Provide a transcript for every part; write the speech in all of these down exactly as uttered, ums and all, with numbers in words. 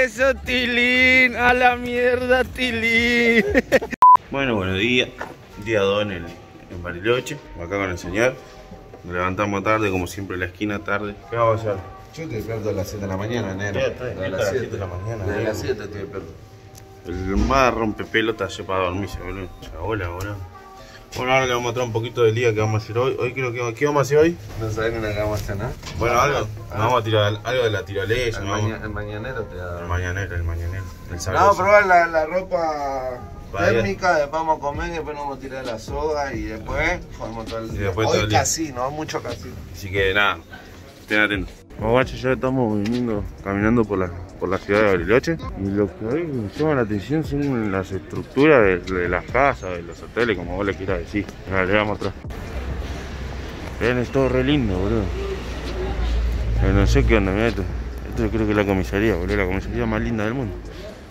eso, Tilín. A la mierda, Tilín. Bueno, buenos días. Día dos en, el, en Bariloche. Acá con el señor. Nos levantamos tarde, como siempre, en la esquina tarde. ¿Qué vamos a hacer? Yo te despierto a las siete de la mañana, nena. A las siete de la mañana. Desde las siete te despierto. El más rompepelota se para dormirse, boludo. Hola, boludo. Bueno, ahora le vamos a mostrar un poquito del día que vamos a hacer hoy. Hoy creo que ¿qué vamos a hacer hoy? No sabés ni la que vamos a cenar. Bueno, algo. Nos vamos a tirar algo de la tirolesa. El, ¿no? maña, el mañanero te da. El mañanero, el mañanero. El Vamos a probar la, la ropa Vaya. térmica, después vamos a comer, después nos vamos a tirar la soga y después jodemos todo el día. Después hoy todo el día. casino, mucho casino. Así que nada, estén atentos. Bueno, guacho, ya estamos viniendo, caminando por la, por la ciudad de Bariloche. Y lo que hoy me llama la atención son las estructuras de, de las casas, de los hoteles, como vos le quieras decir. Ahora le voy a mostrar. Ven, es todo re lindo, boludo. Pero no sé qué onda, mirá esto. Esto creo que es la comisaría, boludo, la comisaría más linda del mundo.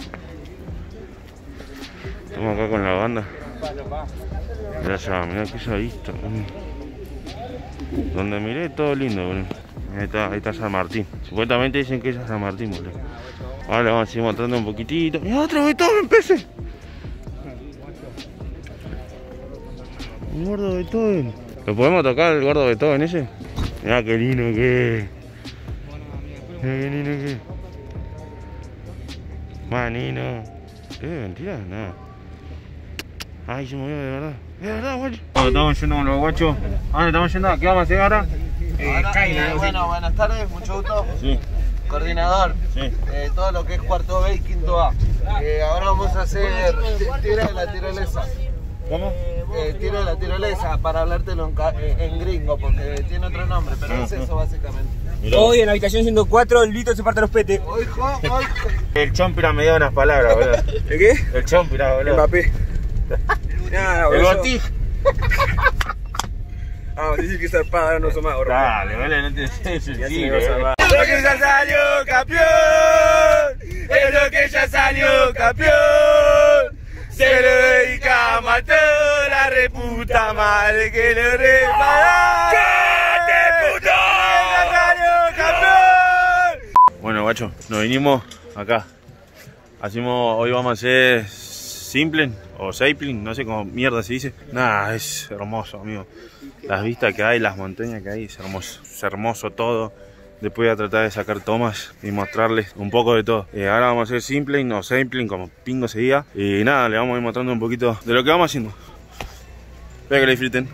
Estamos acá con la banda. Mirá allá, mirá que ya visto. Donde miré todo lindo, boludo. Ahí está, ahí está San Martín. Supuestamente dicen que es San Martín, boludo. Ahora le vamos a seguir mostrando un poquitito. Mirá otro Beethoven, pese. Un gordo Beethoven. ¿Lo podemos tocar el gordo Beethoven ese? Mirá qué lindo que es. Mirá qué lindo que es. Manino. ¿Es de mentira? Nada. Ay, se movió de verdad. De verdad, guacho. Estamos yendo con los guachos. ¿A dónde estamos yendo? ¿Qué vamos a hacer ahora? Eh, ahora, eh, bueno, buenas tardes, mucho gusto. Sí. Coordinador, Sí. eh, todo lo que es cuarto B y quinto A. Eh, ahora vamos a hacer tiro de la tirolesa. ¿Cómo? Eh, tiro de la tirolesa, para hablártelo en, ca- eh, en gringo, porque tiene otro nombre, pero es eso básicamente. Mirá. Hoy en la habitación ciento cuatro, el Lito se parte los petes. Oijo, oijo. El chompira me dio unas palabras, boludo. ¿De qué? El chompira, boludo. Mbappé. Nada, El boludo. botij. Ah, decir que zarpada, ahora no son más, boludo. Dale, boludo, no te sé Ya sí, se me va a salvar. Lo que ya salió campeón, es lo que ya salió campeón. Se lo dedicamos a toda la reputa madre que lo repara. ¡Qué puto! Bueno, guacho, nos vinimos acá. Hacemos, hoy vamos a hacer simpling o sapling, no sé cómo mierda se dice. Nada, es hermoso, amigo. Las vistas que hay, las montañas que hay, es hermoso. Es hermoso todo. Después voy a tratar de sacar tomas y mostrarles un poco de todo. Eh, ahora vamos a hacer simpling o sapling, como pingo se diga. Y nada, le vamos a ir mostrando un poquito de lo que vamos haciendo. Espero que lo disfruten.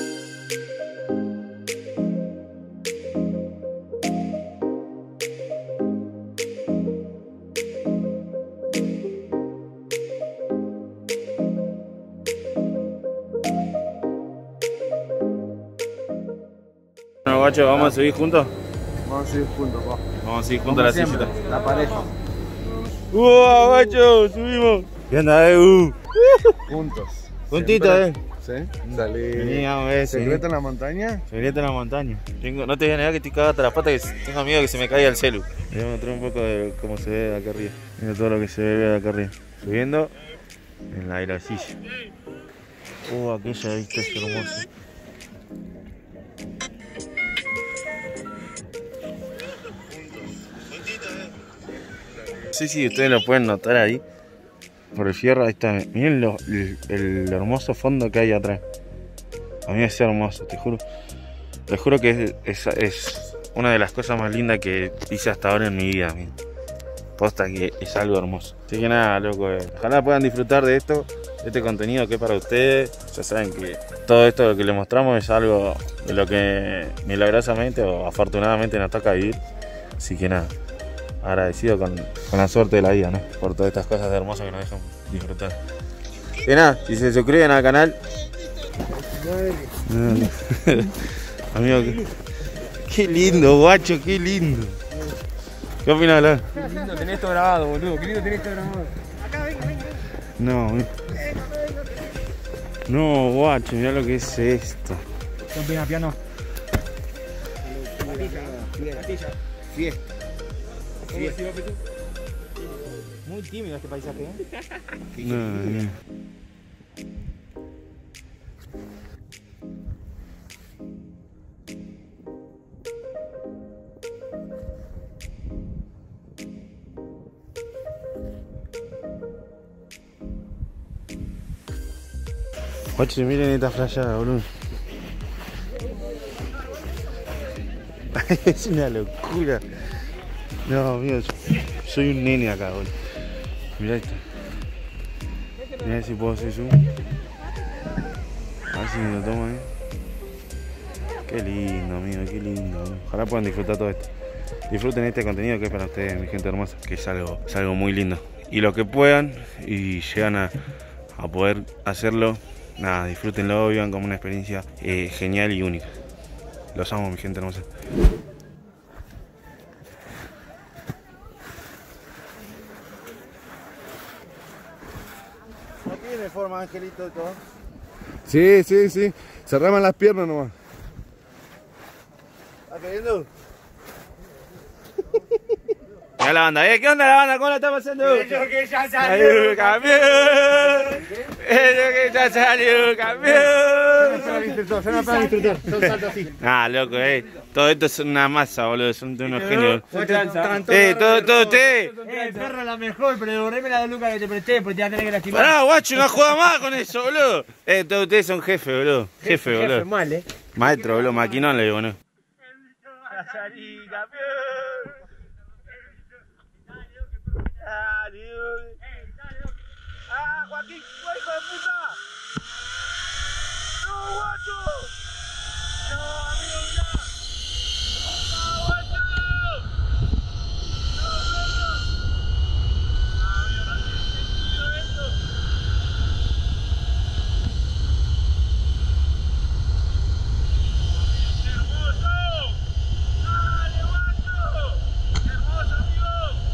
Bueno, guacho, ¿vamos a seguir juntos? Vamos a seguir juntos, pa. Vamos a seguir juntos a la Siempre, sillita. la pareja. ¡Uah, guacho! Subimos. ¿Qué onda, eh? Uh. Juntos. Juntito, eh. ¿Sí? Salí. Vení, vamos a ver. ¿Secreto en la montaña? Secreto en la montaña. Tengo, no te voy a negar que estoy cagado hasta las patas, que tengo miedo que se me caiga el celu. Les voy a mostrar un poco de cómo se ve de acá arriba. Mira todo lo que se ve de acá arriba. Subiendo en la aerosilla. Uh, aquella vista es hermosa. No sé si ustedes lo pueden notar ahí. Por el fierro, ahí está. Miren lo, el, el hermoso fondo que hay atrás. A mí es hermoso, te juro. Te juro que es, es, es una de las cosas más lindas que hice hasta ahora en mi vida. Amigo. Posta que es algo hermoso. Así que nada, loco. Eh. Ojalá puedan disfrutar de esto, de este contenido que es para ustedes. Ya saben que todo esto que les mostramos es algo de lo que milagrosamente o afortunadamente nos toca vivir. Así que nada. Agradecido con, con la suerte de la vida, ¿no? Por todas estas cosas hermosas que nos dejan disfrutar. Y nada, si se suscriben al canal. Amigo, qué, qué lindo, guacho, qué lindo. ¿Qué opinas, Alan? Qué lindo tenés esto grabado, boludo. Qué lindo tenés esto grabado. No, mira. No, guacho, mira lo que es esto. Con a piano. Fiesta. Muy tímido este paisaje, ¿eh? No, no. Guacho, miren esta flayada, boludo. Es una locura. No, amigo, soy un nene acá, boludo. Mirá esto. Mirá si puedo hacer zoom. A ver si me lo tomo, eh. Qué lindo, amigo, qué lindo. Ojalá puedan disfrutar todo esto. Disfruten este contenido que es para ustedes, mi gente hermosa, que es algo, es algo muy lindo. Y lo que puedan y llegan a, a poder hacerlo, nada, disfrútenlo, vivan como una experiencia eh, genial y única. Los amo, mi gente hermosa. No tiene forma, Angelito, todo. Sí, sí, sí. Se raman las piernas nomás. ¿Estás queriendo? Mirá la banda, ¿eh? ¿Qué onda la banda? ¿Cómo la está pasando? Eso que ya ¡Salió campeón! ¡Eso que ya salió campeón! Se me para disfrutar. Son saltos así. Ah, loco, eh. Todo esto es una masa, boludo. Son unos genios. Tranza. Eh, todo, todo usted. Eh, perro, la mejor, pero devolveme la de Luca que te presté, porque te va a tener que lastimar. Pará, guacho, no juega más con eso, boludo. Eh, todos ustedes son jefes, boludo. Jefe, Jefe, boludo. mal, eh. Maestro, boludo. Maquinón le digo, ¿no? ¡Ah, Joaquín, hijo de puta! ¡No, guacho! ¡No, amigo, mirá! ¡No, guacho! ¡No, perro! ¡No, amigo, no tiene sentido esto! ¡Hermoso! ¡Dale, guacho! ¡Hermoso, amigo!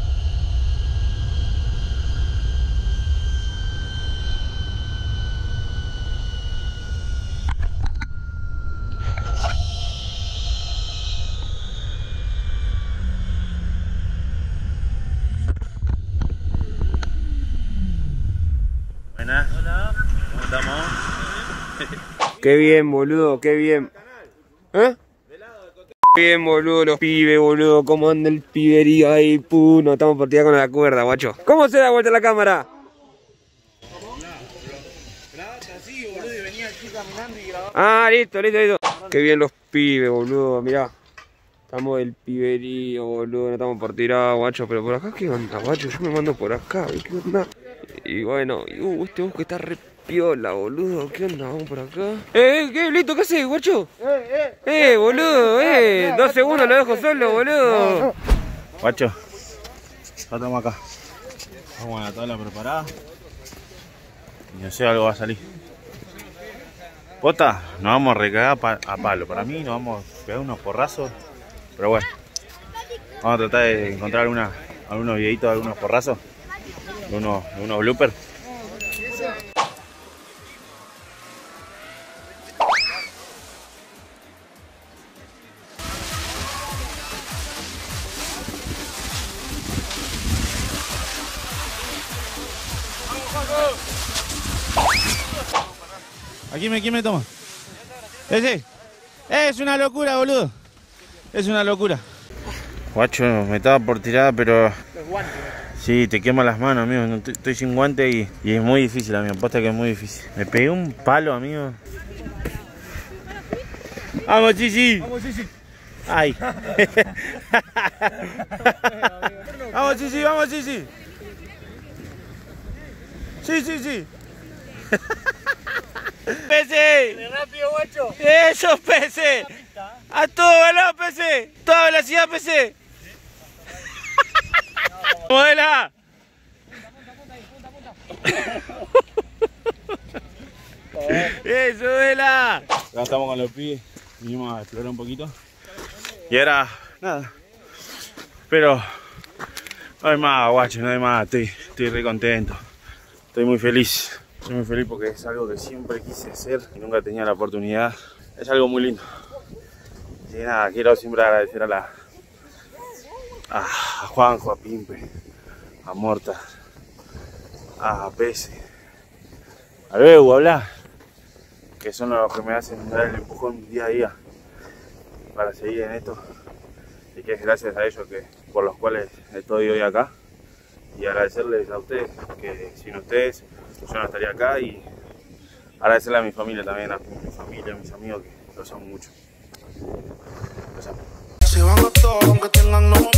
Buenas. Hola. ¿Cómo estamos? Qué bien, boludo, qué bien. ¿Eh? Qué bien, boludo, los pibes, boludo. ¿Cómo anda el piberío ahí? Puh, no estamos por tirar con la cuerda, guacho. ¿Cómo se da vuelta la cámara? Ah, listo, listo, listo. Qué bien los pibes, boludo, mirá. Estamos del piberío, boludo, no estamos por tirar, guacho. Pero por acá, ¿qué onda, guacho? Yo me mando por acá, ¿qué onda? Y bueno, y, uh, este bosque está re piola, boludo. ¿Qué onda? Vamos por acá. Eh, eh, ¿qué, Lito? ¿Qué haces, guacho? Eh, eh. Eh, boludo, eh. Dos segundos lo dejo solo, boludo. Guacho, ya estamos acá. Vamos a la tabla preparada. Y no sé, algo va a salir. Pota, nos vamos a recagar pa a palo. Para mí nos vamos a pegar unos porrazos. Pero bueno, vamos a tratar de encontrar alguna, algunos videitos de algunos porrazos. De unos, de unos bloopers. Aquí me, ¿quién me toma? Ese. Es una locura, boludo. Es una locura. Guacho, me estaba por tirar, pero... Sí, te quema las manos, amigo. No, estoy sin guante y, y es muy difícil, amigo. Posta que es muy difícil. Me pegué un palo, amigo. ¡Vamos, Chichi! Vamos, sí, sí. ¡Ay! ¡Vamos, Chichi! ¡Vamos, Chichi! ¡Sí, sí, sí! ¡Pese! Rápido, guacho. ¡Eso, Pese! ¡A todo veloz, Pese! ¡Toda velocidad, Pese! ¡Modela! ¡Eso, Vela! Acá estamos con los pibes, vinimos a explorar un poquito. Y ahora, nada. Pero no hay más, guacho, no hay más. Estoy, estoy re contento. Estoy muy feliz. Estoy muy feliz porque es algo que siempre quise hacer y nunca tenía la oportunidad. Es algo muy lindo. Y nada, quiero siempre agradecer a la a Juanjo, a Pimpe, a Morta, a Pese, a Beu, a Blas, que son los que me hacen dar el empujón día a día para seguir en esto, y que es gracias a ellos que, por los cuales estoy hoy acá, y agradecerles a ustedes, que sin ustedes yo no estaría acá, y agradecerle a mi familia también, a mi familia, a mis amigos, que los amo mucho. Los amo. Se van a todos aunque tengan novio.